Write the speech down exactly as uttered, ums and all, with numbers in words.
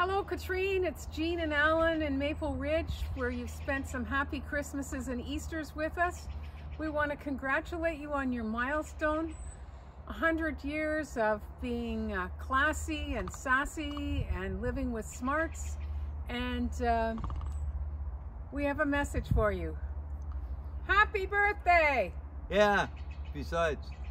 Hello, Katrine. It's Jean and Alan in Maple Ridge, where you've spent some happy Christmases and Easters with us. We want to congratulate you on your milestone. A hundred years of being uh, classy and sassy and living with smarts. And uh, we have a message for you. Happy birthday! Yeah, besides.